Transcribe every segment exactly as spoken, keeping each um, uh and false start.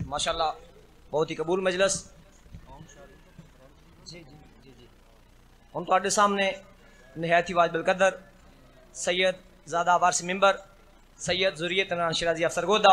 ماشاءاللہ بہت ہی قبول مجلس. جی جی جی جی ہم تواڈے سامنے نہایت ہی واجب القدر سید زادہ وارث ممبر سید ذریت عمران شیرازی افسر گودا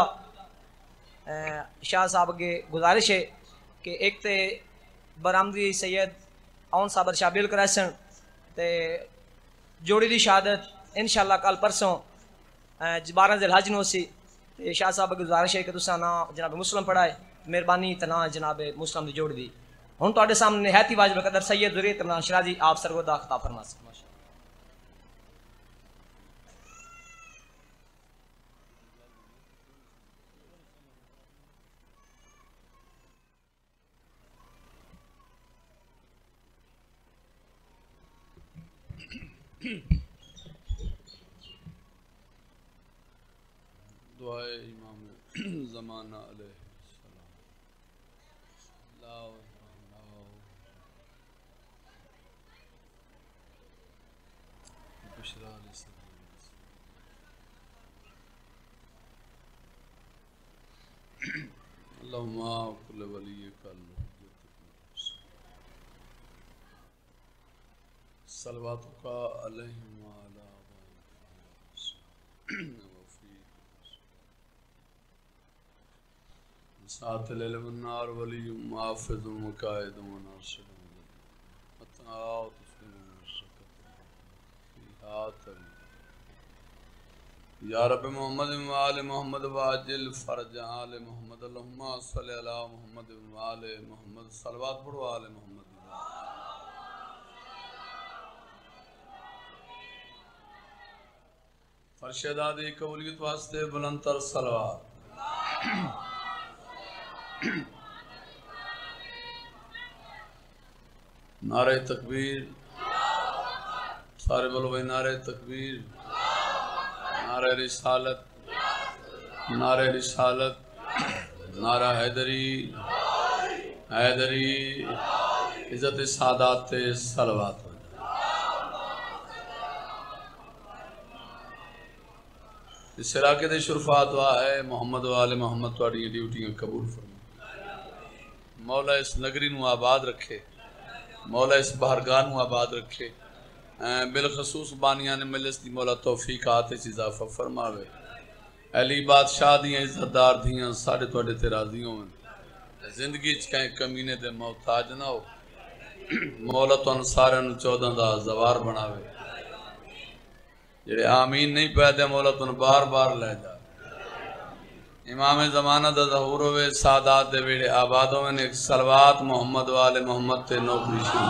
شاہ صاحب کے گزارش ہے کہ ایک تے برآمدی سید اون صابر شابیل کرائسن تے جوڑی دی شہادت انشاءاللہ کل پرسوں بارہ ذی الحج نو سی. شاہ صاحب کی گزارش ہے کہ تساں نا جناب مسلم پڑھائے مہربانی تنا جناب مسلم دی جوڑ دی. ہن تواڈے سامنے نہایت ہی واجب القدر سید ذریت عمران شیرازی آپ سرگودا خطاب فرما سکتے. دعائے امام زمانہ علیہ السلام. اللہ بشرا علیہ اللہم کل ولی کل صلواتک علیہم وعلی ساتھ العلم النار ولی محافظ مقائد وناصر اتعاو تسلیم ورشکت یا رب محمد وآل محمد واجل فرج آل محمد اللہم صلی علی محمد وآل محمد صلوات پڑھو آل محمد. فرشد آدھی قبولیت واسطے بلندتر صلوات. نعرہ تکبیر سارے بولو بھائی نعرہ تکبیر نعرہ رسالت نعرہ رسالت نعرہ حیدری حیدری عزت سادات صلوات. اس علاقے دے شرفا دعا ہے محمد و آل محمد تواڈی ڈیوٹیاں قبول فرما. مولا اس نگری نو آباد رکھے مولا اس بہرگاہ نو آباد رکھے بالخصوص بانیان مجلس دی مولا توفیقات اس اضافہ فرماوے. علی بادشاہ دیاں عزت دار دیاں ساڑھے تواڈے تے راضی ہوں زندگی چ کہیں کمینے دے محتاج نہ ہو. مولا تن سارے نو چودہ دا زوار بناوے جڑے آمین نہیں پیدے مولا تن بار بار لے جا. امام زمانہ دا ظہور ہوئے سادات دے ویڑے آباد ہوئے ایک صلوات محمد و آل محمد تے نوکری شروع.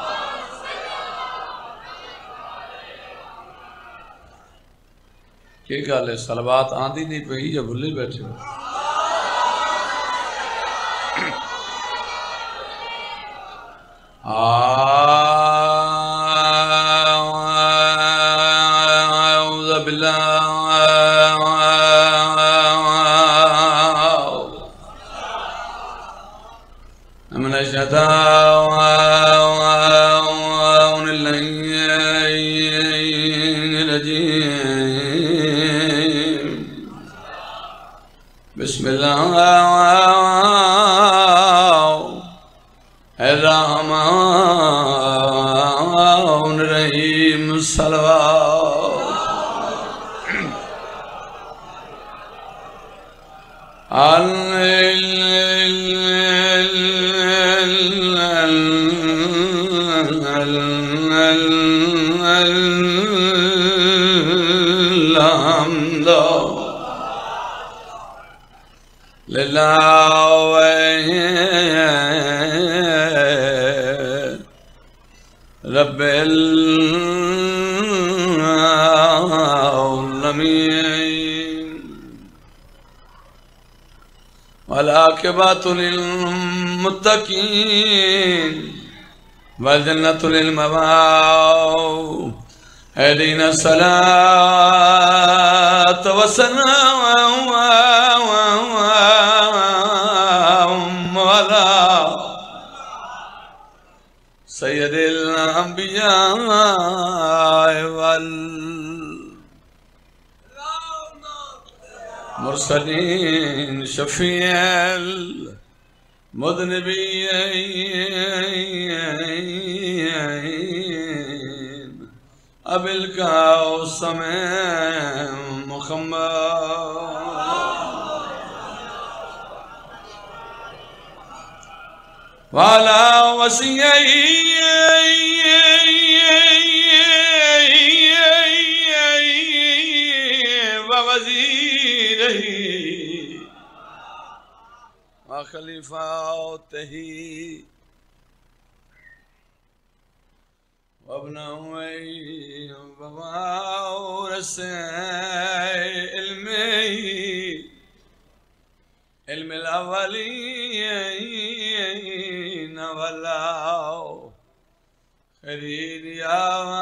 کیا گل ہے صلوات آندھی نہیں پہی یا بھلے بیٹھے ہو. اعوذ باللہ من الشیطان الرجیم. بسم اللہ الرحمن الرحیم. صلوات الحمد للہ رب العالمین والعاقبۃ للمتقین والجنۃ للمأوى. اهدنا الصلاة والسلام على سید الانبیاء وال مرسلین شفیع المذنبین ابل کا سمے محمد والا وسیعی خلیفہ تہی وابنوی وباورس علمی علم الاولین ولاو خرید یا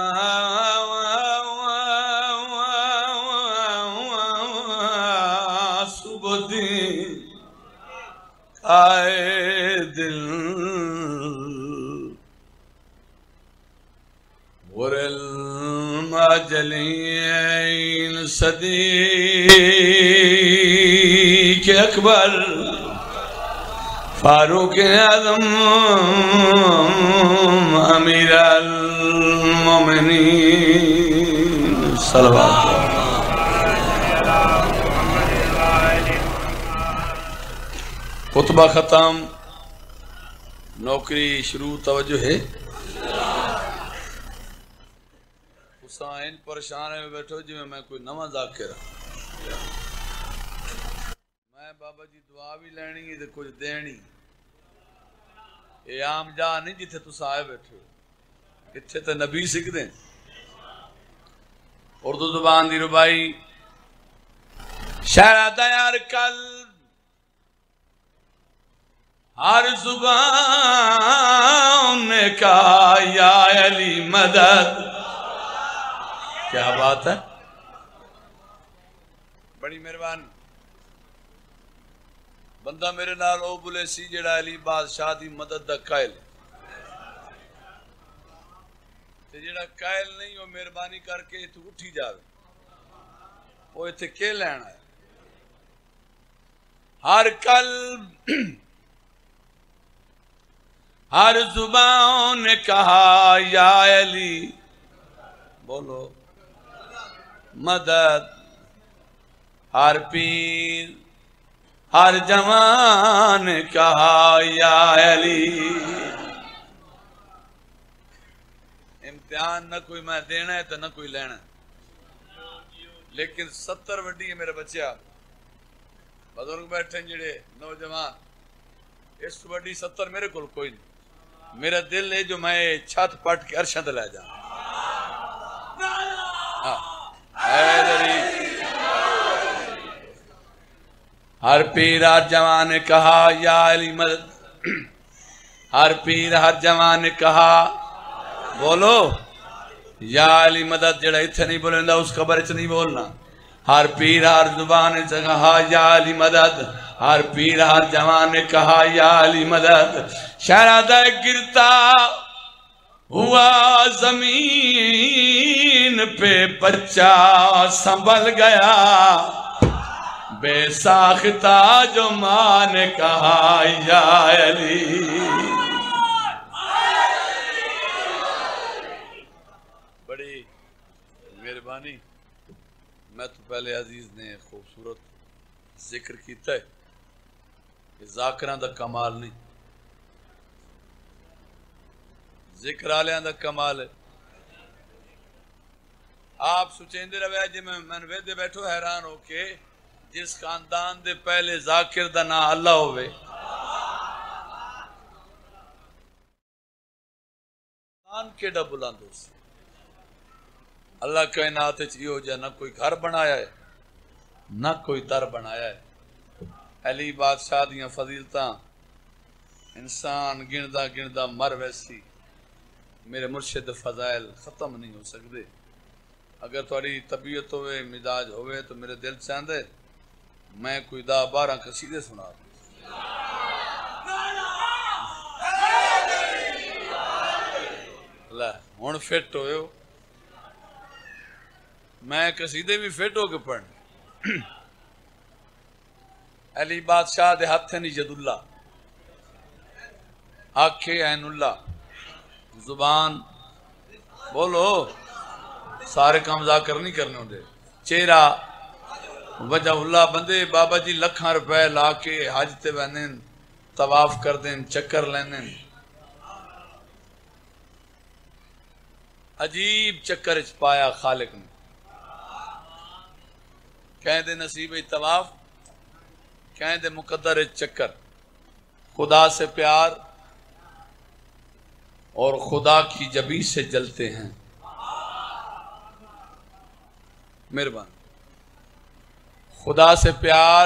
سبدین آئے دل غر المجلین صدیق اکبر فاروق اعظم امیر المومنین صلوات خطبہ ختم نوکری شروع توجہ ہے حسین پریشان ہے بیٹھو جی میں کوئی نواں ذاکر میں بابا جی دعا بھی لینی ہے کچھ دینی یہ عام جا نہیں جتھے تس آئے بیٹھو اتھے تے نبی سکھ دیں اردو زبان دی ربائی شہرہ دیار کل ہر زبان نے کہا یا علی مدد کیا بات ہے بڑی مہربانی بندہ میرے نال او بولے سی جڑا علی بادشاہ دی مدد دا قائل تے جڑا قائل نہیں وہ مہربانی کر کے تو اٹھی جاوے وہ ایتھے کے لینا ہے ہر قلب ہر زبان نے کہا یا علی بولو مدد ہر پیر ہر جوان نے کہا یا علی امتحان نہ کوئی میں دینا ہے تو نہ کوئی لینا ہے لیکن ستر وڈی ہے میرے بچیا بزرگ بیٹھے جڑے نوجوان اس وڈی ستر میرے کول کوئی نہیں میرا دل ہے جو میں چھت پٹ کے عرشہ لے جاؤں ہر پیر ہر جوان نے کہا یا علی مدد ہر پیر ہر جوان نے کہا بولو یا علی مدد جڑا اتھے نہیں بولیں دا اس قبر اچھ نہیں بولنا ہر پیر ہر زبان نے کہا یا علی مدد ہر پیر ہر جوان نے کہا یا علی مدد شہزادہ گرتا ہوا زمین پہ بچہ سنبھل گیا بے ساختہ جو ماں نے کہا یا علی بڑی مہربانی میں تو پہلے عزیز نے خوبصورت ذکر کیتا ہے کہ ذاکران دا کمال نہیں ذکر آلیاں دا کمال ہے آپ سوچیں دے رویا جی میں منوے دے بیٹھو حیران ہو کے جس خاندان دے پہلے ذاکر دا نا اللہ ہوئے خاندان کے ڈا بلاندو سے اللہ کائنات چیئے جا نہ کوئی گھر بنایا ہے نہ کوئی در بنایا ہے علی بادشاہ دیاں فضیلتاں انسان گندہ گندہ مر ویسی میرے مرشد فضائل ختم نہیں ہو سکتے اگر تھوڑی طبیعت ہوئے مزاج ہوئے تو میرے دل چاندے میں کوئی دا بارہ قصیدے سنا دوں اللہ ہون فٹ ہوئے ہو میں قصیدے بھی فٹ ہو کے پڑھنے علی بادشاہ دے ہتھ نہیں ید اللہ، آنکھیں عین اللہ، زبان بولو سارے کام ذاکر نہیں کرنے ہوندے، چہرہ وجہ اللہ، بندے بابا جی لکھاں روپے لا کے حج تے وینن، طواف کر دیں، چکر لینن، عجیب چکر اچ پایا خالق نے، کہیں دے نصیب طواف، کہیں دے مقدر چکر، خدا سے پیار اور خدا کی جبی سے جلتے ہیں، مہربان، خدا سے پیار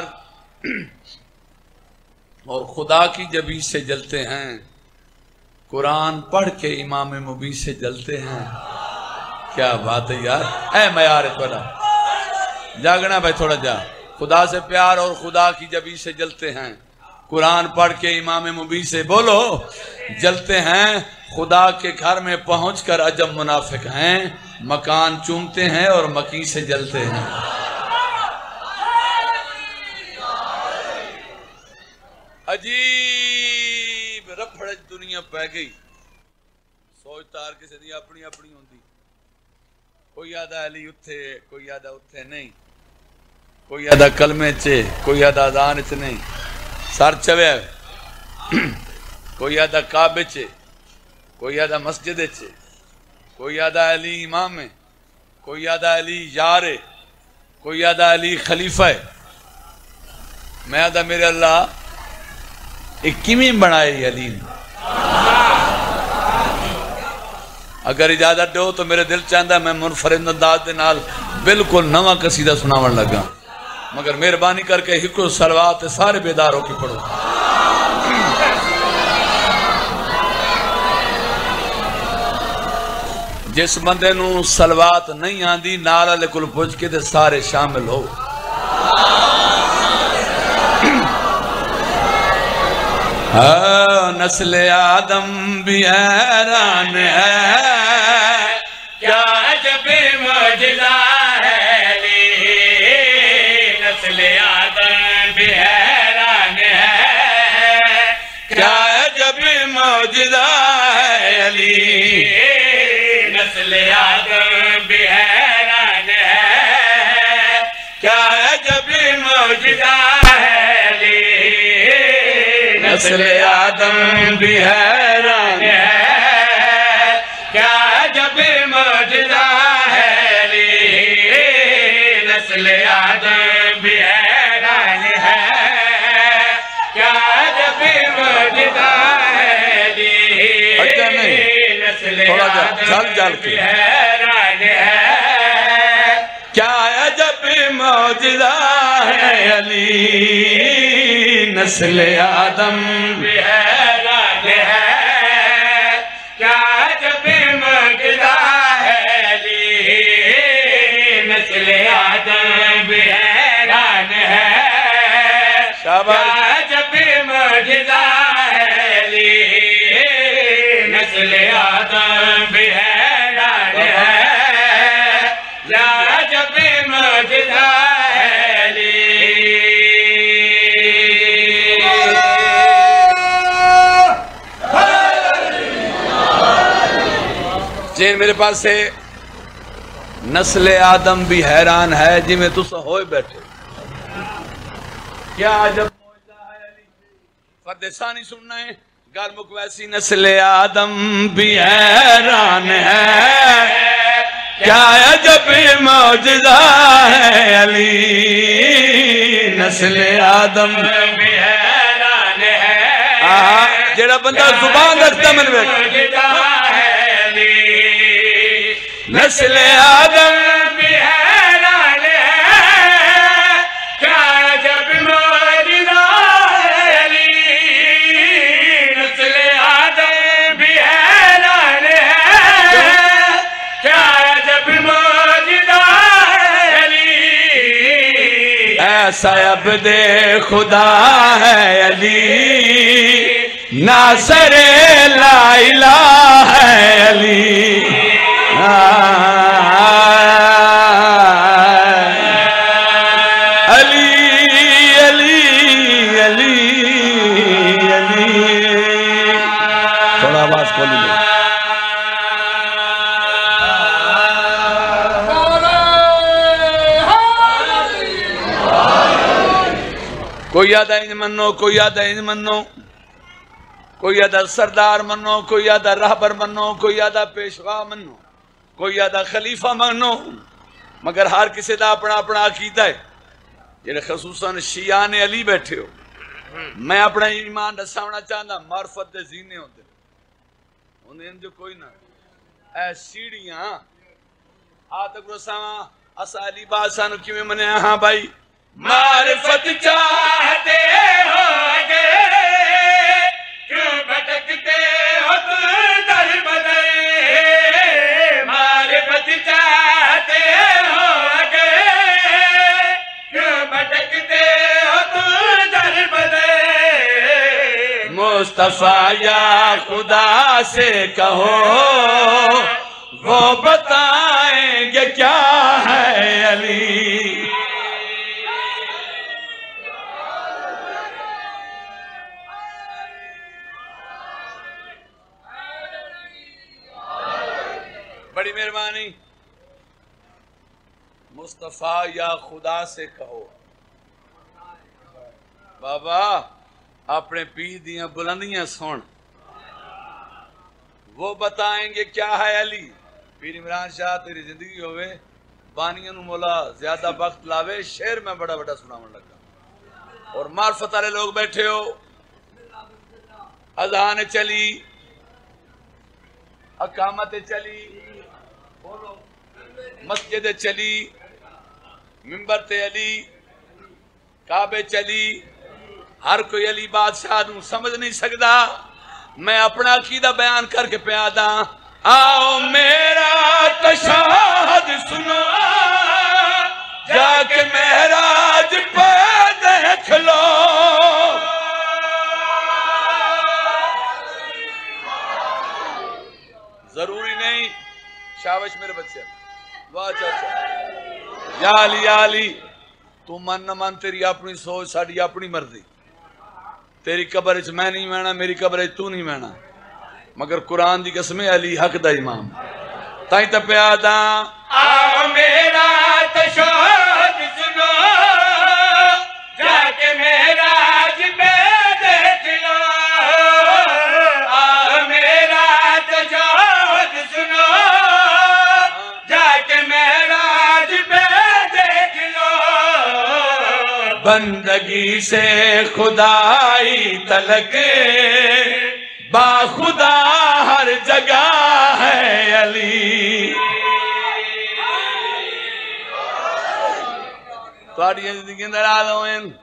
اور خدا کی جبی سے جلتے ہیں، قرآن پڑھ کے امام مبی سے جلتے ہیں، کیا بات ہے یار، اے معیار تھوڑا جاگنا بھائی، تھوڑا جا، خدا سے پیار اور خدا کی جبی سے جلتے ہیں، قرآن پڑھ کے امام مبی سے بولو جلتے ہیں، خدا کے گھر میں پہنچ کر عجب منافق ہیں، مکان چومتے ہیں اور مکی سے جلتے ہیں، عجیب رپڑ دنیا پہ گئی، سوچ تار کسی دی اپنی اپنی ہوندی، کوئی یادہ علی اتھے، کوئی یادہ اتھے نہیں، کوئی یادہ کلمے چے، کوئی یادہ اذان چے نہیں، سر چوے، کوئی یادہ کعبے چے، کوئی یادہ مسجد چے، کوئی یادہ علی امام ہے، کوئی یادہ علی یار ہے، کوئی یادہ علی خلیفہ ہے، میں یادہ میرے اللہ ایک کیویں بنائے علی نے، اگر اجازت دو تو میرے دل چاہتا میں منفرد انداز دے نال بالکل نواں قصیدہ سناون لگا، مگر مہربانی کر کے ہکو صلوات سارے بیدار ہو کے پڑھو، جس بندے نو صلوات نہیں آندی نال والے کول پوچھ کے تے سارے شامل ہو، نسل آدم بھی حیران ہے، کیا عجب معجزہ ہے علی، نسل آدم بھی حیران ہے، کیا عجب معجزہ ہے علی، نسل آدم بھی حیران ہے، کیا عجب معجزہ ہے علی، نسل آدم بھی حیران ہے، کیا عجب معجزہ ہے علی، نسل آدم بھی حیران ہے، کیا عجب معجزہ ہے علی، نسل آدم بھی حیران ہے، کیا عجب معجزہ ہے علی، نسل آدم بھی حیران ہے، کیا عجب معجزہ ہے علی، نسل آدم بھی حیران ہے، کیا عجب معجزہ ہے علی، نسل آدم بھی حیران ہے، کیا عجب معجزہ ہے علی۔ جی میرے پاس سے نسل آدم بھی حیران ہے جی میں تسا ہوئے بیٹھے، کیا عجب معجزہ ہے علی، فرد ثانی سننا ہے، گال مکویسی نسل آدم بھی حیران ہے، کیا عجب معجزہ ہے علی، نسل آدم بھی حیران ہے، جیڑا بندہ زبان رکھتا من بیٹھا، نسل آدم بھی حیران ہے، کیا عجب معجزہ ہے علی، نسل آدم بھی حیران ہے، کیا عجب معجزہ ہے علی، ایسا عبد خدا ہے علی، ناصر لا الہ ہے علی، علی علی کوئی آدھا انج منو، کوئی آدھا انج منو، کوئی آدھا سردار منو، کوئی آدھا راہبر منو، کوئی آدھا پیشوا منو، کوئی آدھا خلیفہ منو، مگر ہر کسی دا اپنا اپنا عقیدہ ہے. جڑے خصوصاً شیعان علی بیٹھے ہو، میں اپنا ایمان دساونا چاہتا، معرفت دے زینے ہوتے انہیں جو کوئی نہ اے سیڑیاں آتک رساواں اسا علی بادشاہ نو کیویں منیا. ہاں بھائی معرفت چاہتے ہو گے کیوں بھٹکتے ہو تم در بدر، معرفت چاہتے ہو گے کیوں بھٹکتے ہو تم در بدر. مصطفیٰ یا خدا سے کہو وہ بتائیں گے کیا ہے علی. بڑی مہربانی. مصطفیٰ یا خدا سے کہو. بابا اپنے پیر دیاں بلندیاں سن، وہ بتائیں گے کیا ہے علی. پیر عمران شاہ تیری زندگی ہوئے بانیاں نو مولا زیادہ وقت لاوے، شعر میں بڑا بڑا سناون لگا اور معرفت والے لوگ بیٹھے ہو. اذان چلی، اقامت چلی، مسجد چلی، منبر تے علی، کعبے چلی، ہر کوئی علی بادشاہ نو سمجھ نہیں سکتا. میں اپنا عقیدہ بیان کر کے پیادا. آؤ میرا تشہد سنو، جا کے معراج پہ دیکھ لو. ضروری نہیں شابش میرے بچے. واہ چاچا یا علی یا علی. تو من نہ من تیری اپنی سوچ، ساڑی اپنی مرضی. تیری قبر اچ میں نہیں وینا، میری قبر اچ تو نہیں وینا، مگر قرآن دی قسم علی حق دا امام. تائیں تا پیادا. آؤ میرا تشہد سنو، جا کے معراج پہ دیکھ لو. آؤ میرا تشہد سنو، جا کے معراج پہ دیکھ لو. بندگی سے خدائی تلک با خدا ہر جگہ ہے علی. تھوڑی زندگی اندر آ دو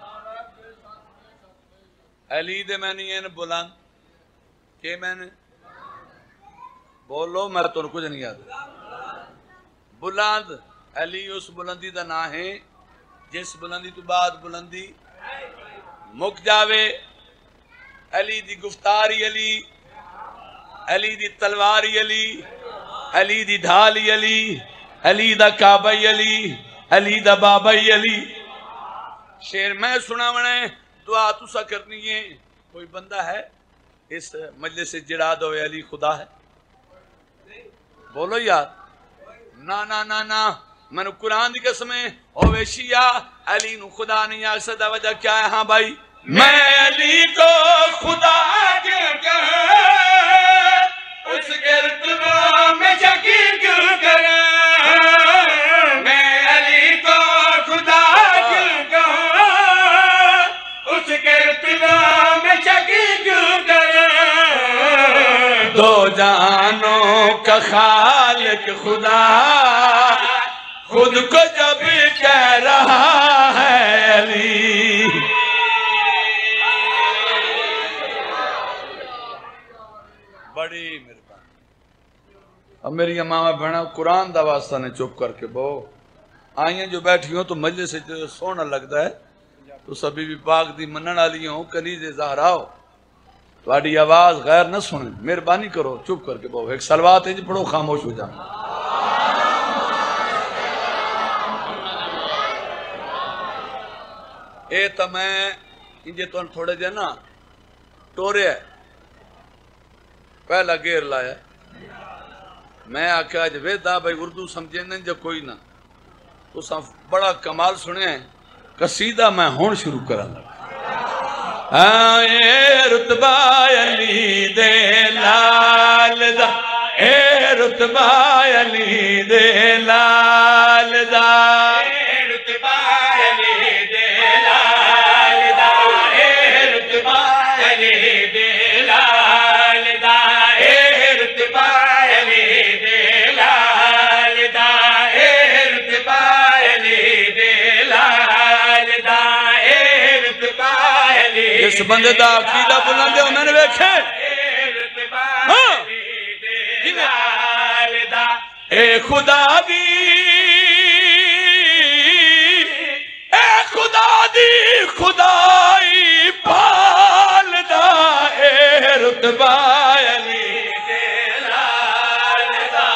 علی دے میں نہیں ہیں بلند کہ میں نے بولو، میں تو کچھ نہیں یاد. بلند علی اس بلندی دا نا ہے جس بلندی تو بعد بلندی مک جاوے. علی دی گفتاری علی، علی دی تلواری علی، علی دی ڈھالی علی، علی دا کعبہ علی، علی دا بابا علی. شعر میں سنا منے دعا تسا کرنی ہے. کوئی بندہ ہے اس مجلس سے جڑا دو علی خدا ہے؟ بولو یار. نا نا نا نا میں نے قرآن دی قسمیں ہوئے شیعہ علی نو خدا نہیں آگ سکتا. وجہ کیا ہے؟ ہاں بھائی میں علی کو خدا کیوں کہوں، اس کے رتبہ میں شکی کیوں کروں. میں علی کو خدا کیوں کہوں، اس کے رتبہ میں شکی کیوں کروں. دو جہانوں کا خالق خدا خود کو جب کہہ رہا ہے علی. بڑی مہربانی. اب میری امامہ بہنہ قرآن دا واسطہ نے چپ کر کے بہو آئیں جو بیٹھی ہوں تو مجلس سے جو سونا لگتا ہے تو سبھی بھی پاک دی منن والی ہوں کلیجے زہرا ہو. تھوڑی آواز غیر نہ سنیں، مہربانی کرو چپ کر کے بہو. ایک صلوات ہے جی پڑھو، خاموش ہو جانا. اے تا میں انجے تو تھوڑے جے نا ٹورے ہے پہلا گیر لایا. میں آکھا جو ویدہ بھائی اردو سمجھے نہیں جو کوئی نہ تو بڑا کمال سنے ہیں. قصیدہ میں ہون شروع کرا لگا. اے رتبہ علی دے لال دا اے رتبہ علی دے لال دا اے رتبہ علی دے لال دا اے رتبہ علی دے لال دا اے رتبہ علی دے لال دا اے رتبہ علی دے لال دا اے رتبہ علی اس بندے دا عقیدہ بلند ہے میں نے ویکھے ہاں اے خدا دی اے خدا دی خدائی پال دا اے رتبہ علی دے لال دا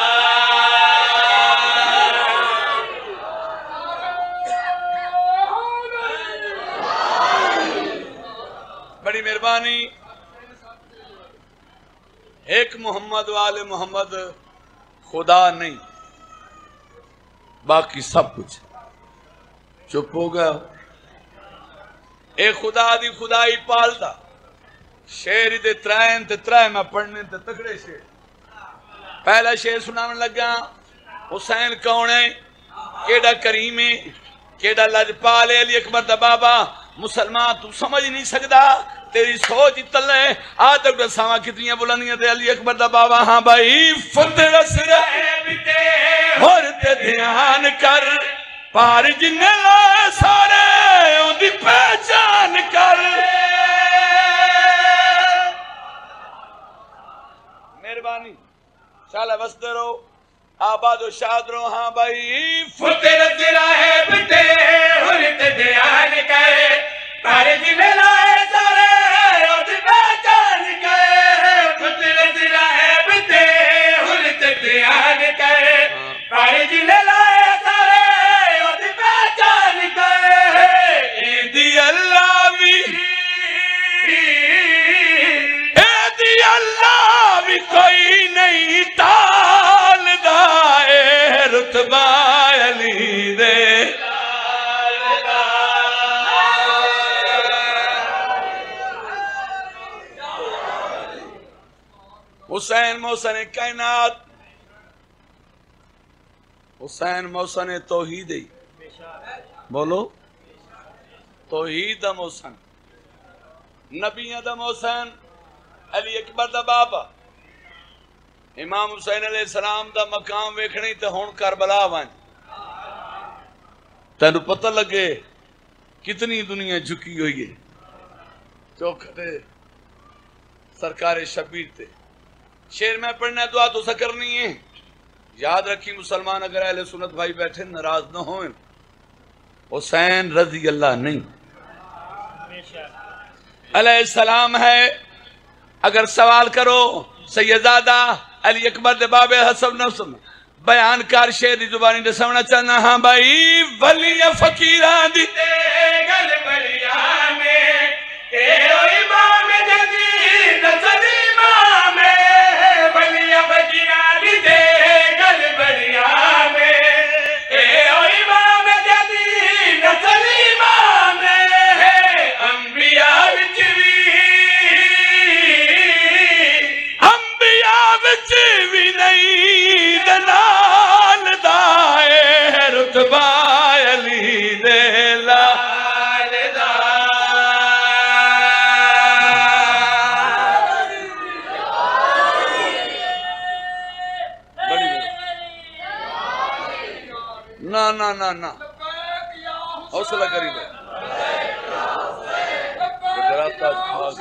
بڑی مہربانی ایک محمد والے محمد خدا نہیں باقی سب کچھ چپ ہو گیا اے خدا دی خدائی پالتا شیری دے ترائن تے ترائن میں پڑھنے تے تکڑے شیر پہلا شیر سنانے لگا حسین کون ہے کیڑا کریم ہے کیڑا لجپال ہے علی اکبر دا بابا مسلمان تو سمجھ نہیں سکتا تیری سوچ اتل ہے آج تک رسامہ کتنی بلندیاں تے علی اکبر دا بابا ہاں بھائی فتر اسرائیب تے اور تے دھیان کر پار جن لائے سارے ان دی پہچان کر مہربانی شالہ بستے رہو آباد و شاد رہو ہاں بھائی فتر اسرائیب تے اور تے دھیان کر پار جن لائے سارے کوئی نہیں تال دا اے رتبہ علی دے حسین محسن کائنات حسین محسن توحید بولو توحید دا محسن نبیہ دا محسن علی اکبر دا بابا امام حسین علیہ السلام دا مقام ویکھنی تے ہون کربلا وانج تینو پتہ لگے کتنی دنیا جھکی ہوئی ہے چوکھٹے سرکار شبیر تے شیر میں پڑھنا ہے دعا تو سکر نہیں ہے یاد رکھی مسلمان اگر اہل سنت بھائی بیٹھے ناراض نہ ہوئیں حسین رضی اللہ نہیں علیہ السلام ہے اگر سوال کرو سیدزادہ علی اکبر دے باب حسب نفسم بیان کار شیر دی زبانی دے سمنا چاہنا ہاں بھائی ولی فقیران دی تے گل بڑیا میں تیرو امام جدید نسل امام ولی فقیران دی تے گل بڑیا میں تیرو امام جدید نسل امام انبیاء وچوی انبیاء وچوی نہیں دنال دائے رتبہ علی دے لال دا نا نا نا نا حوصلہ کری دے گراتا بھاگ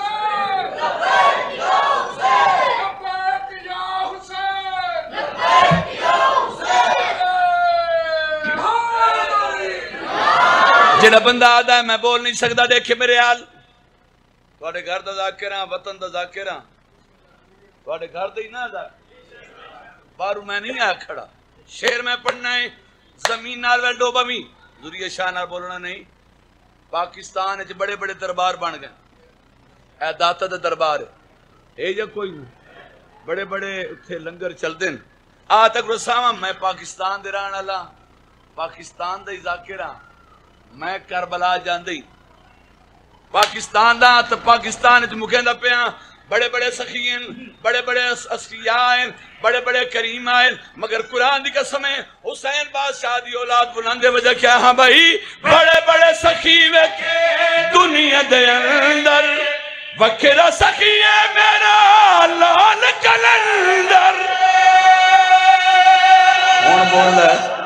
جڑا بندہ آدھا ہے میں بول نہیں سکتا دیکھے میرے حال تھوڑے گھر دا ذاکرہ وطن دا ذاکرہ تھوڑے گھر دا ہی نہ دا بارو میں نہیں آیا کھڑا شیر میں پڑھنا ہے زمین نال ویل ڈوبا بھی ذریعہ شاہ نال بولنا نہیں پاکستان ہے بڑے بڑے دربار بن گئے اے داتا دا دربار ہے اے جا کوئی نہیں بڑے بڑے اتھے لنگر چل دیں آ تک رسامہ میں پاکستان دے رہن اللہ پاکستان دا ہی ذاکرہ میں کربلا جان دی پاکستان دا تو پاکستان وچ مکھیندا پیا بڑے بڑے سخی ہیں، بڑے بڑے اصفیاء ہیں، بڑے بڑے کریم ہیں، مگر قرآن دی قسم ہے حسین بادشاہ دی اولاد بلندے وجہ کیا ہاں بھائی بڑے بڑے سخی ویکھے دنیا دے اندر وکھرا سخی ہے میرا لال کلندر کون بول رہا ہے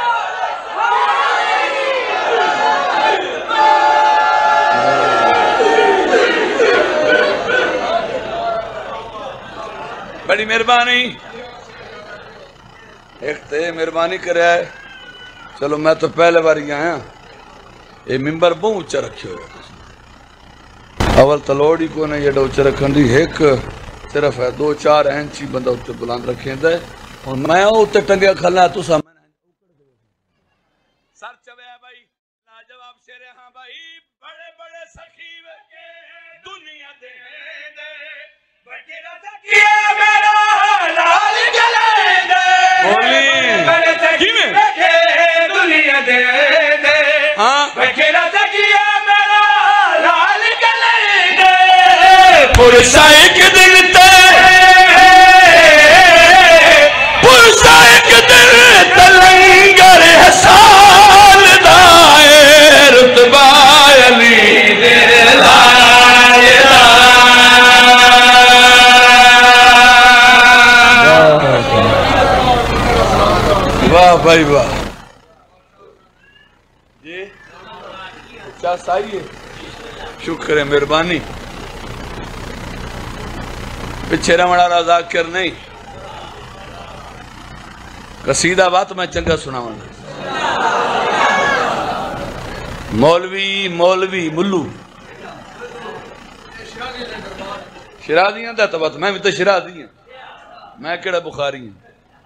بڑی مہربانی ایک تے مہربانی کر رہا ہے چلو میں تو پہلے بار ہی آیا یہ ممبر بہت اچھا رکھے ہوئے اول تلوڑی کو نے یہ اچھا رکھن دی ایک صرف ہے دو چار انچی بندہ اتنے بلند رکھیں دے اور میں اتنے ٹنگیا کھلنا تو سامنے سر چوے ہے بھائی لاجواب شیرے ہاں بھائی بڑے بڑے سخیوے کے دنیا دے دے بڑے سخیوے میرا لال جلے دے بولی بڑے سخیوے کے دنیا دے دے بڑے سخیوے میرا لال جلے دے پرسا ایک دن تے پرسا ایک دن تلنگر حسال دائے رتبہ علی دے لائے واہ بھائی واہ جی کیا سائی ہے شکر ہے مہربانی پچھے رمڑا رضا کر نہیں قصیدہ بات میں چنگا سنا ہوں مولوی مولوی ملو شرازیاں دا تبات میں بھی تو شرازی ہیں میں کڑا بخاری ہیں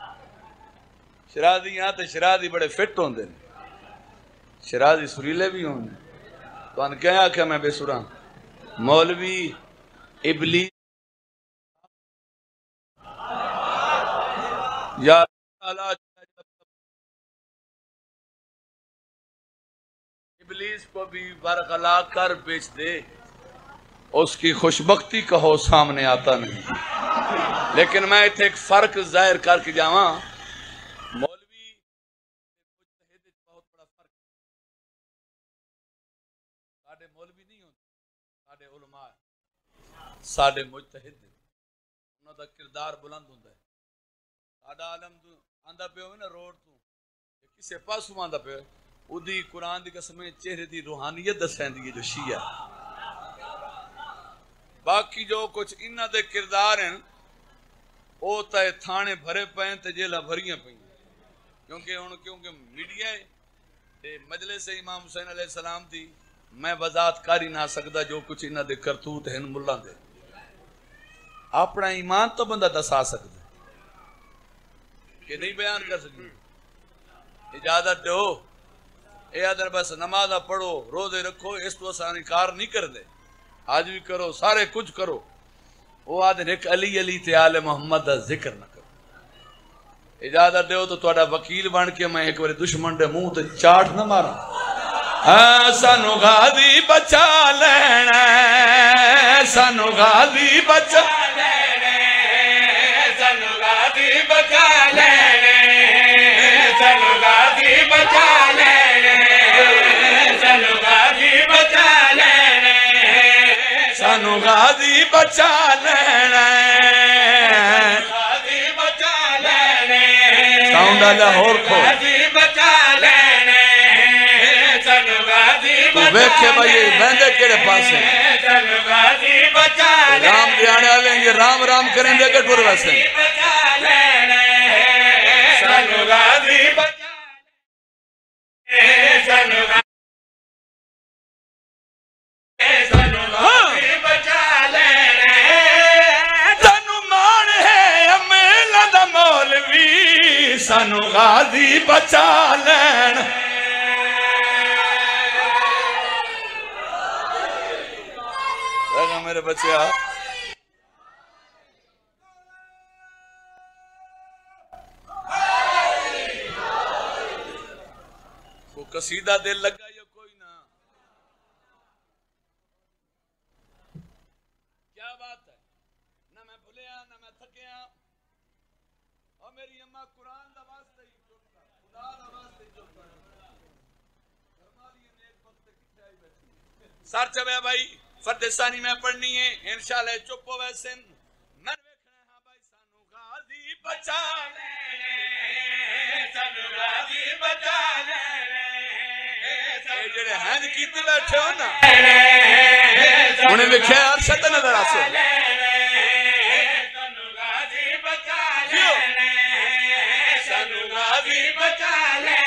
شرازیاں تو شرازی بڑے فٹ ہوں دے شرازی سریلے بھی ہوں تو ان کیا آکھا میں بے سران مولوی ابلی یا ابلیس کو بھی برگلا کر بیچ دے اس کی خوشبختی کا ہو سامنے آتا نہیں لیکن میں اتنے ایک فرق ظاہر کر کے جاواں مولوی مجتہد بہت بڑا فرق ساڑھے مولوی نہیں ہوتے ساڑھے علماء ساڑھے مجتہد انہوں دا کردار بلند ہوتا ہے ساڑھا عالم آندہ پہ ہوئے نا روڈ تو کسے پاسوں آندہ پہ او دی قرآن دی قسمیں چہرے دی روحانیت دسیں دی جو شیعہ باقی جو کچھ انہ دے کردار ہیں او تے تھانے بھرے پہیں تے جیلہ بھریاں پہیں کیونکہ ان کیونکہ میڈیا ہے تے مجلس امام حسین علیہ السلام دی میں وضاحت کاری نہ سکتا جو کچھ انہ دے کرتوت ہیں ملان دے اپنا ایمان تو بندہ دسا سکتا کہ نہیں بیان کر سکتے اجازت دو اے ادھر بس نمازہ پڑھو روزے رکھو اس تو آسانی کار نہیں کر دے آج بھی کرو سارے کچھ کرو وہ آدھر ایک علی علی تے آل محمد دا ذکر نہ کرو اجازت دو تو توڑا وکیل بن کے میں ایک بارے دشمن دے منہ تے چاٹ نہ مارا سانو غازی بچا لینا سانو غازی بچا لینا سانو غازی بچا لینا سانو غازی بچا لینا سانو غازی بچا لینا سانو غازی بچا لینا غازی بچا لینا ساؤنڈ لاہور کو غازی بچا لینا سانو غازی بچا لینا ویکھے بھائی بندے کیڑے پاس ہیں سانو غازی بچا لینا رام دیانے لیں گے رام رام کریں دے گے ٹور ویسے بچا لینا سانو غازی بچا لینا سانو غازی سانو غازی بچا لین رہا میرے بچے آپ کو قصیدہ دل لگا یا کوئی نہ فرما قرآن دا واسطے ہی چپ کر خدا دا واسطے ہی چپ کر فرمالیے نیک وقت کتنے آئی بیٹھی سار چبے بھائی فرد ثانی میں پڑھنی ہے انشاءاللہ چپ ہو ویسے میں ویکھنا ہاں بھائی سانو غازی بچا لے سانو غازی بچا لے اے جڑے ہند کیتے بیٹھے ہو نا انہیں ویکھیا ارشد نظر آسو سانو غازی بچا لے سانو غازی بچا لے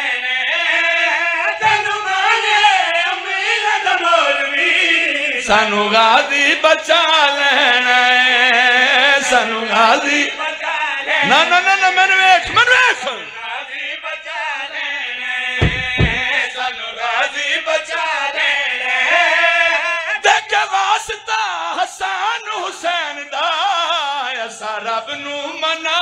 سانو غازی بچا لینا سانو غازی نا نا نا نا میں ویکھ میں ویکھ غازی بچا لینا سانو غازی بچا لینا دیکھ واسطہ حسن حسین دا ایسا رب نو منا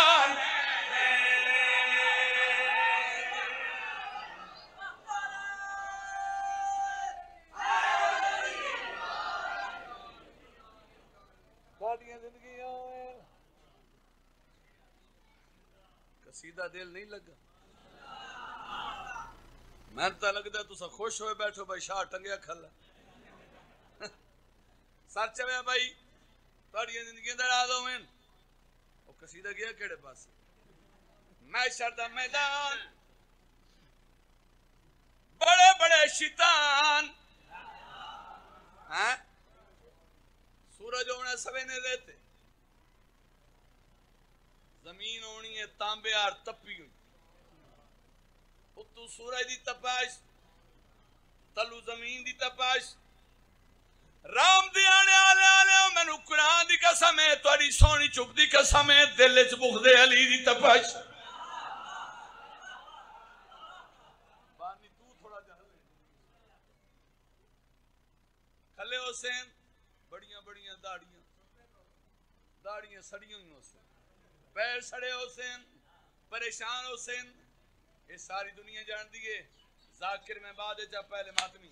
سیدھا دل نہیں لگا میں تا لگتا تو سا خوش ہوئے بیٹھو بھائی شاہ ٹنگیا کھلا سر چویا بھائی تاڑیاں زندگیاں دڑا دو میں وہ قصیدہ گیا کیڑے پاس میں شردہ میدان بڑے بڑے شیطان سورج ہونے سوینے دیتے زمین ہونی ہے تانبے آر تپی ہوئی اتو سورج دی تپاش تلو زمین دی تپاش رام دی آنے آلے آلے میں نو قرآن دی قسم ہے توڑی سونی چپ دی قسم ہے دل چ بغض علی دی تپاش بانی تو تھوڑا جہل ہے کھلے حسین بڑیاں بڑیاں داڑیاں داڑیاں سڑیاں ہوئی حسین پیر سڑے حسین پریشان حسین یہ ساری دنیا جان دیئے ذاکر میں بعد جا پہلے ماتمی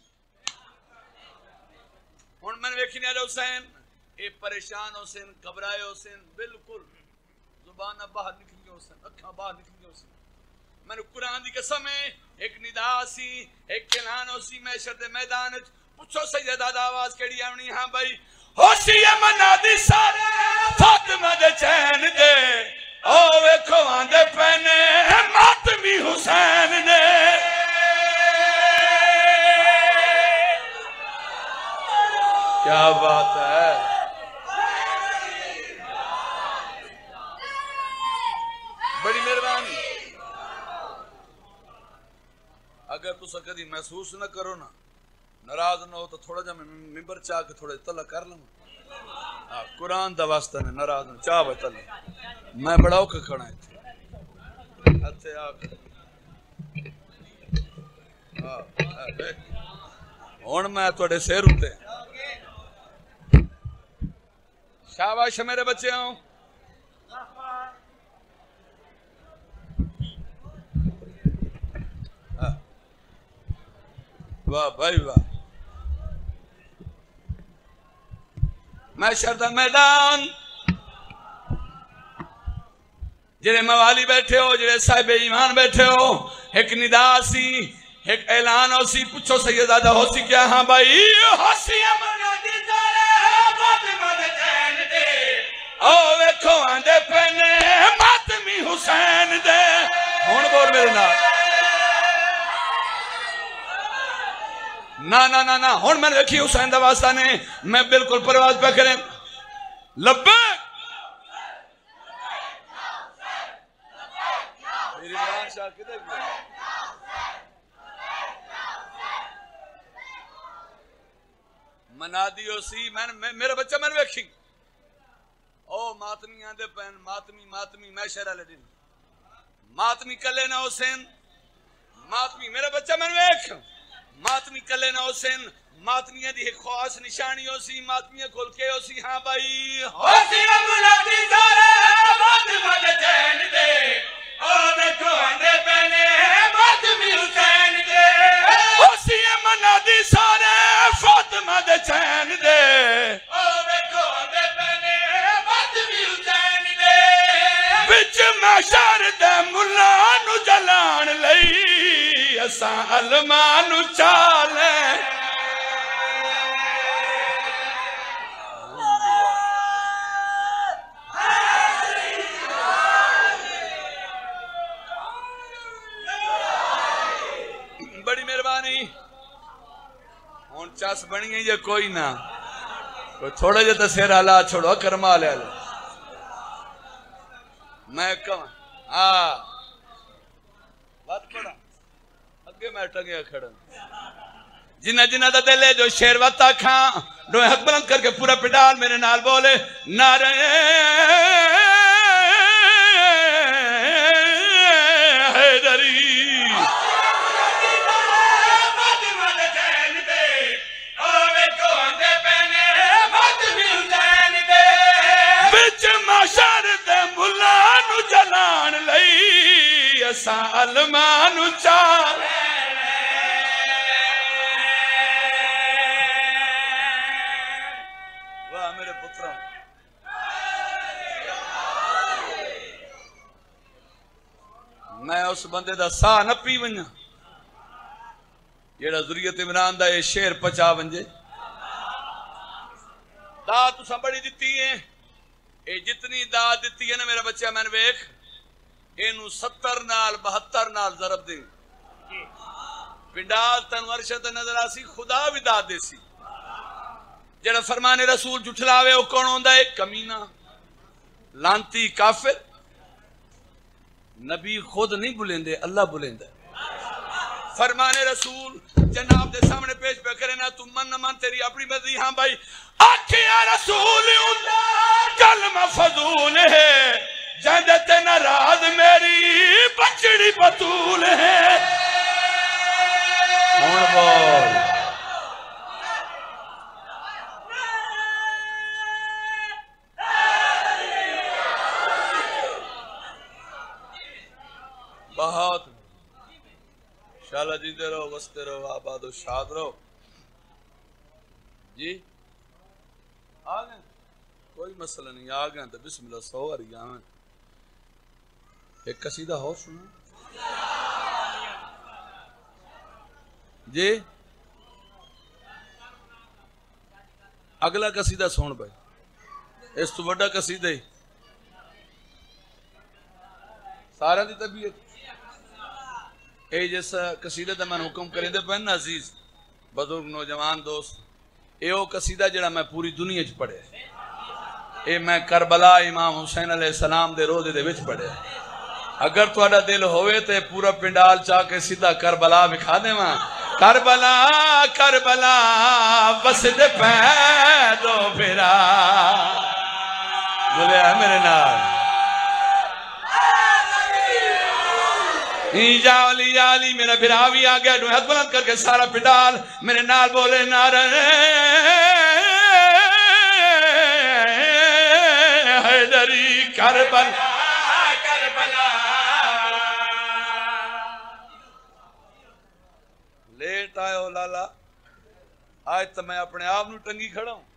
ہون میں نے ویکھی نہیں آجا حسین اے پریشان حسین گھبرائے حسین بالکل زبانہ باہر نکل گیا حسین اکھاں باہر نکل گیا حسین میں نے قرآن دی قسم ہے ایک ندا سی ایک کلان سی میں شرد میدان پوچھو سیدہ آواز کیڑی آونی ہاں بھائی ہوشی منا دی سارے فاطمہ دے چین دے او ویکھو آندے پہنے ماتمی حسین نے کیا بات ہے بڑی مہربانی اگر تسا کدی محسوس نہ کرو نا ناراض نہ ہو تو تھوڑا جا میں ممبر چاہ کے تھوڑا تلہ کر لوں قرآن دا واسطہ نے ناراض نہ چاہ بھائی تلہ میں بڑا اوکے کھڑا ہے ہتھے آکے ہون میں توڑے سیر ہوتے شاباش میرے بچے ہوں واہ بھائی واہ میں شردہ میدان جڑے موالی بیٹھے ہو جڑے صاحب ایمان بیٹھے ہو ایک ندا سی ایک اعلان ہو سی پوچھو سیدادہ ہو سی کیا ہاں بھائی ہو سی امنا دی زارے فاطمہ دے چین دے او ویکھو آندے پہنے ماتمی حسین دے ہون بول میرے نام نا نا نا نا ہون میں نے رکھی حسین دا واسطہ نے میں بالکل پرواز پہ کریں لبیک میری بیان شاہ کدھے گیا منادی ہو سی میرا بچہ میں نے ویکھی او ماتمی آندے پہن ماتمی ماتمی میں شہرہ لے دن ماتمی کلے نا حسین ماتمی میرا بچہ میں نے ویکھ ماتمی کلے نا حسین ماتمیاں دی ایک خواص نشانی ہو سی ماتمیاں کھول کے ہو سی ہاں بھائی ہو سی امناتی سارے فاطمہ دے چین دے او دیکھو آندے پہنے ماتمی حسین دے ہو سی امناتی سارے فاطمہ دے چین دے او دیکھو آندے پہنے ماتمی حسین دے بچ محشر دے ملا اساں علمانو چالے بڑی مہربانی ہون چاس بنی ہے یا کوئی نہ کوئی تھوڑا جا تسیر حالات چھوڑو کرما لے لے میں کم آہ بات پڑا اگے میں ٹنگیا کھڑا جنہ جنہ دا دلے جو شیر وطا کھاں دو حق بلند کر کے پورا پڑال میرے نال بولے نعرہ حیدری ملانو جلان لئی اساں علمانو چال واہ میرے پتروں میں اس بندے دا ساہ نہ پی ونجا جیڑا ذریت عمران دا یہ شیر پچا ونجے دا تساں بڑی دیتی ہیں اے جتنی داد دیتی ہے نا میرا بچہ میں نے ویکھ اینو ستر نال بہتر نال ضرب دیں پنڈال تن ورشت نظر آسی خدا بھی داد دے سی جڑا فرمان رسول جھٹلاوے او کون ہوندا ہے کمینہ لانتی کافر نبی خود نہیں بلندے اللہ بلندہ فرمان رسول جناب دے سامنے پیش پہ کرے نا تم من نہ من تیری اپنی مرضی ہاں بھائی آکھیا رسول کلمہ فضول ہے جندت ناراض میری بچڑی بطول ہے ہون بول بہت انشاءاللہ جیتے رہو وستے رہو آباد و شاد رہو جی آگئے کوئی مسئلہ نہیں آگئے تو بسم اللہ سو آرہی آمین ایک قصیدہ ہو سنو جی اگلا قصیدہ سن بھائی اس تو بڑا قصیدہ ہی سارا دی طبیعت اے جیسا قصیدہ دا میں حکم کریں دے پہننا عزیز بزرگ نوجوان دوست اے او قصیدہ جڑا میں پوری دنیا چ پڑھے اے میں کربلا امام حسین علیہ السلام دے روزے دے وچ پڑھے اگر تہاڈا دل ہوئے تے پورا پنڈال چاہ کے سیدھا کربلا وکھا دیواں کربلا کربلا بس دے پے دو پھرا بولے ہے میرے نال یا علی یا علی میرا بھراوی آ گیا ہاتھ بلند کر کے سارا پنڈال میرے نال بولے نعرہ حیدری کربلا کربلا لیٹ آئے ہو لالا آج تو میں اپنے آپ نو ٹنگی کھڑا ہوں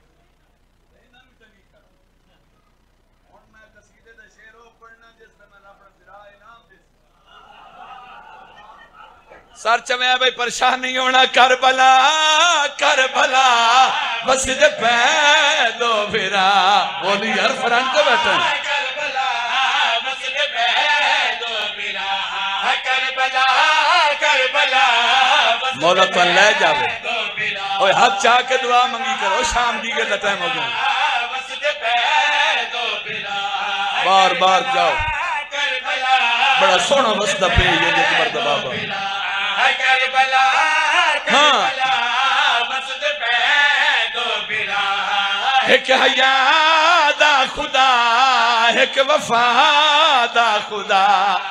سر چمیا بھائی پریشان نہیں ہونا کربلا کربلا بس دے پہ دو پھرا بولی یار فران کو بیٹھا کربلا بس دے پہ دو پھرا کربلا کربلا مولا تو لے جاوے اوہ ہاتھ چاہ کے دعا منگی کرو شام دی کے ٹائم ہو گیا بس دے پہ دو پھرا بار بار جاؤ بڑا سونا وسطہ پہ یہ دیکھ مرتبہ بابا کربلا کربلا مسجد پہ دو برا ایک حیا دا خدا ایک وفا دا خدا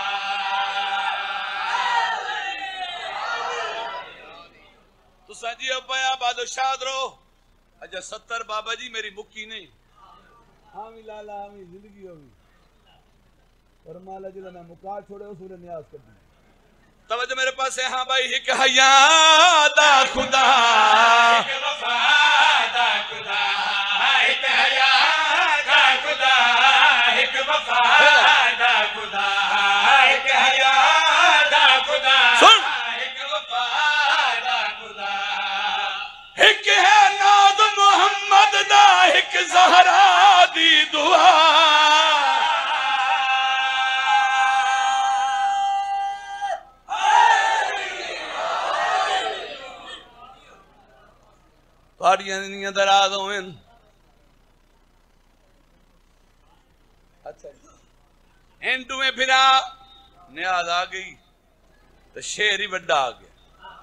تو سنجی ابایا آباد و شاد رو اجا ستر بابا جی میری مکی نہیں ہامی لالا ہامی زندگی ہوئی فرمالا جلہ میں مکا چھوڑے حصول نیاز کر دی توجہ میرے پاس ہے ہاں بھائی ایک حیا دا خدا ایک وفا دا خدا ایک حیا دا خدا ایک وفا دا خدا ایک حیا دا خدا سن زہرا دی دعا پاڑیاں دنیا دراز ہوئیں اینڈو میں پھرا نیاز آ گئی تو شیر ہی بڑا آ گیا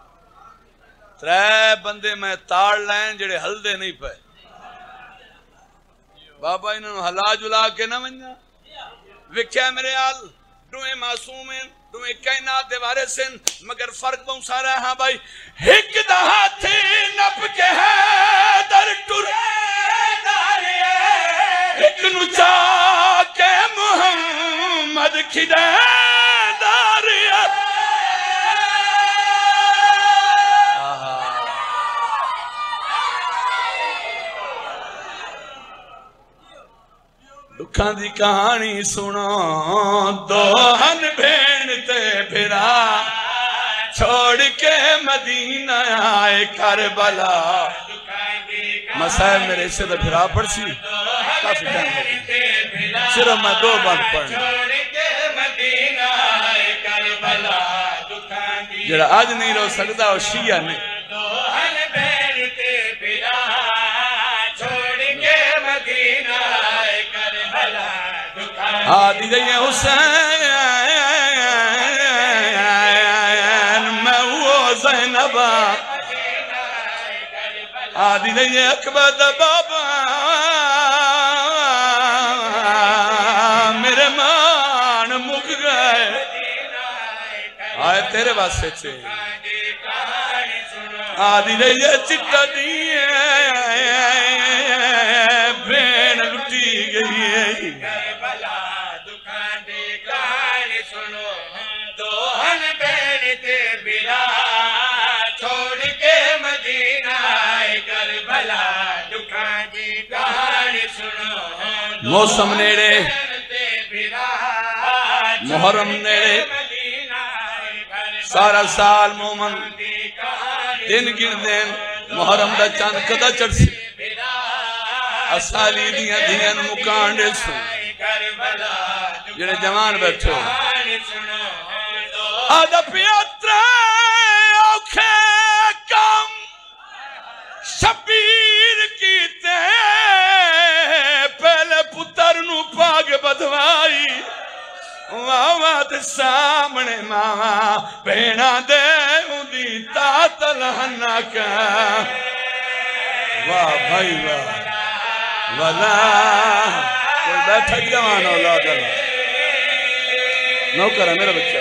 ترے بندے میں تاڑ لائن جڑے ہلدے نہیں پہ بابا انہوں نے ہلا جلا کے نہ منجا وکھیا میرے آل دوئے معصوم ہیں دوئے کائنات دے وارے سن مگر فرق بہت سارا ہے ہاں بھائی ہک دہا تھی نپ کے ہے در ٹر ہک نچا کے محمد کھدے داریت دکھاں دی کہانی سنو دوہن بھین تے پھرا چھوڑ کے مدینہ آئے کربلا مسائل میرے اسے تو پھرا پڑھ سی کافی ٹائم ہو گئی صرف میں دو بار پڑھنا جڑا آج نہیں رو سکتا وہ شیعہ نہیں آدھی دئیے حسین میں وہ زینبہ آدھی دئیے اکبر بابا میرے مان مک گئے آئے تیرے واسے چھے آدھی دئیے چٹا دیئے بین لٹی گئی ہے موسم نیڑے محرم نیڑے سارا سال مومن دن گن دین محرم دا چاند کدا چڑھ سی اسالی دیاں دیاں مکانڈے سو جنہیں جوان بیٹھے ہو آدھا پیاترے اوکھے کم شبیر کیتے پہلے پتر نو پاگ بدوائی واہ تے سامنے ماں بہنا دے اندی تاتل ہنہ کا واہ بھائی واہ والا کوئی بیٹھا جوان اولاد اللہ نوکر ہے میرا بچہ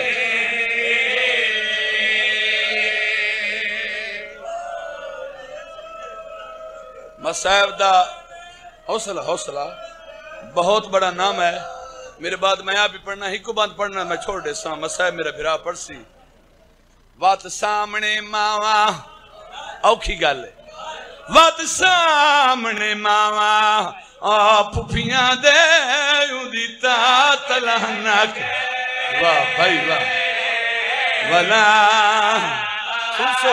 مصائب دا حوصلہ حوصلہ بہت بڑا نام ہے میرے بعد میں آپ بھی پڑھنا ہی کو باندھ پڑھنا میں چھوڑ دے سا مصائب میرا بھرا پڑھ سی وات سامنے ماما اوکھی گال ہے وات سامنے ماما پھپیاں دے یوں دیتا تلہنک واہ بھائی واہ والا سن سو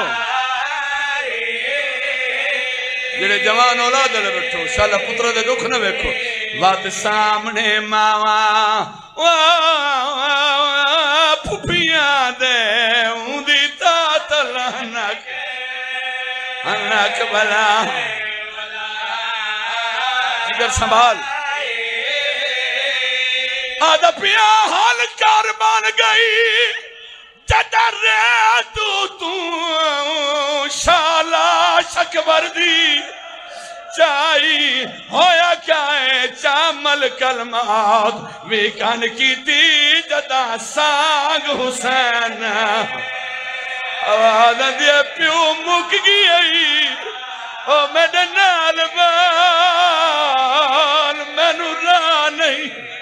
جڑے جوان اولاد لے بیٹھو شالا پترہ دے دکھ نہ بیکھو وات سامنے ماما پھپیاں دے یوں دیتا تلہنک انک بلا جگر سنبھال آدھا پیا حال کار بان گئی جدر رہے تو تو شالا شک بردی چاہی ہویا کیا ہے چامل کلمات ویکان کی تی جدا سانگ حسین آوازہ دیا پیو مک گئی او میڈے نال بال میں نو راہ نہیں